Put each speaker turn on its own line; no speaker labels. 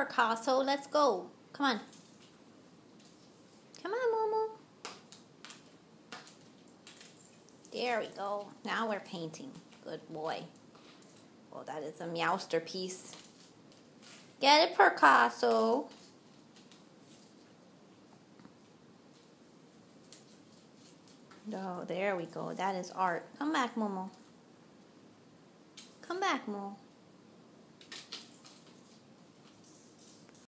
Artcasso. Let's go. Come on. Come on, Momo. There we go. Now we're painting. Good boy. Oh, that is a meowsterpiece. Get it, Artcasso. Oh, there we go. That is art. Come back, Momo. Come back, Momo.